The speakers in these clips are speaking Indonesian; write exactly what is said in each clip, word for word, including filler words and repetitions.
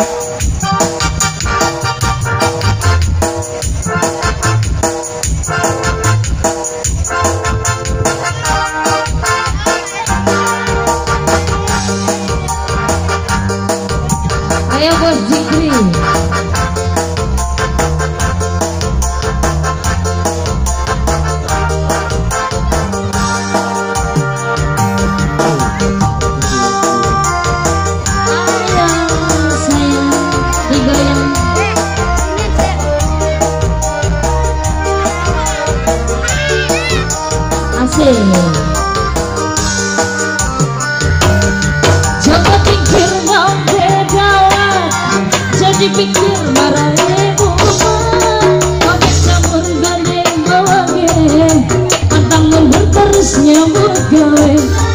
Ayo Bos Jikri. Coba pikir mau bedawan, jadi pikir marah ibu pakai campur gandeng bawange, pantang mundur terus nyambut gawe.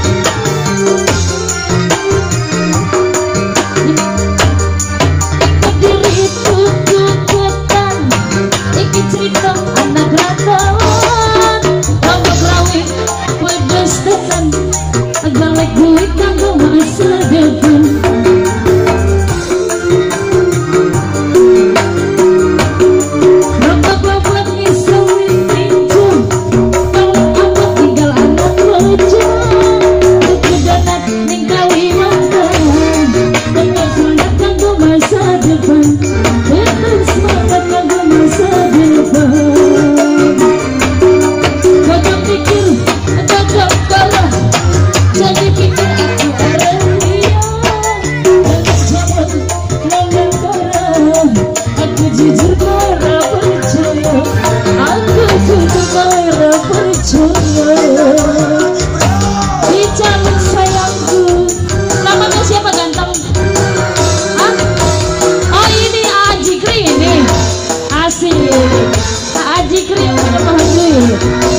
Diri tutup-tutupan, iki cerita anak rantauan, rambut rawit pedes tenan, galak duit kanggo masa depan. Bapak-bapak ngisawin tinju, kalau abang tinggal anak rojo, kedanak ning Kalimantan, dengan semangat kanggo masa depan, dengan semangat kanggo masa depan. Kadang pikir, kadang kalah, jadi pikir aku orang dia, dengan zaman langgan barang, aku jujur marah percaya, aku jujur marah percaya. Di calon sayangku, namanya siapa ganteng? Hah? Oh ini Aji Kri ini, asik. Aji Kri yang punya mahasiswa.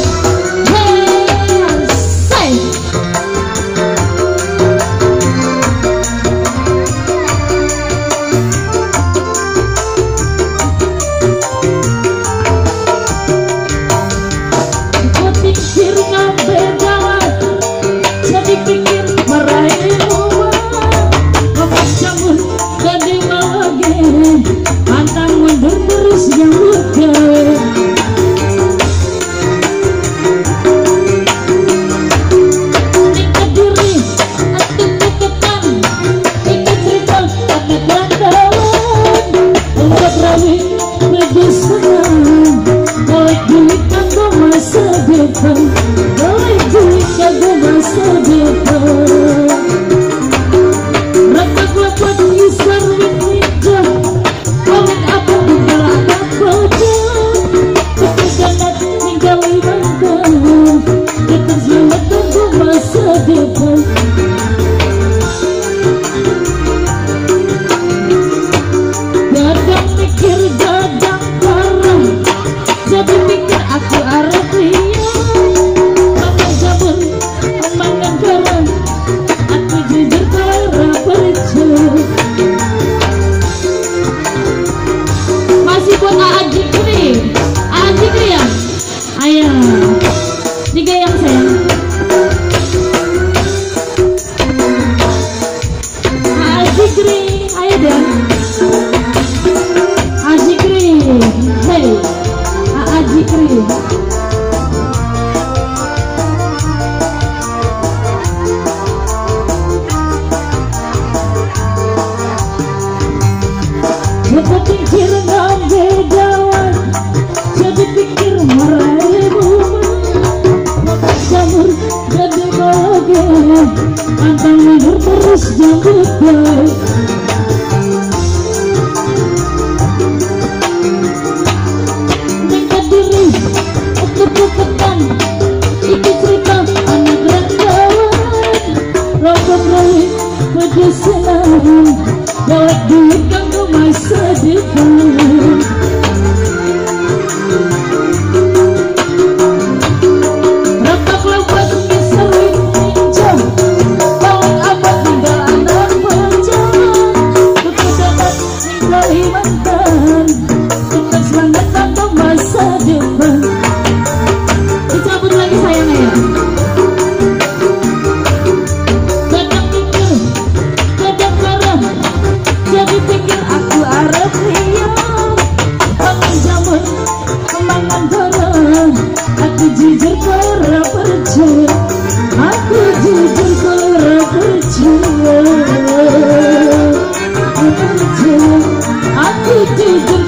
Pantang mundur terus jambut gawe. Dekat diri, ukut-ukutan, iki cerita anak rantauan, rokok rawit pedesan, galak duit kanggo masa depan. Jadi pikir Aku jujur kau ora percaya, aku jujur kau ora percaya, percaya. Aku jujur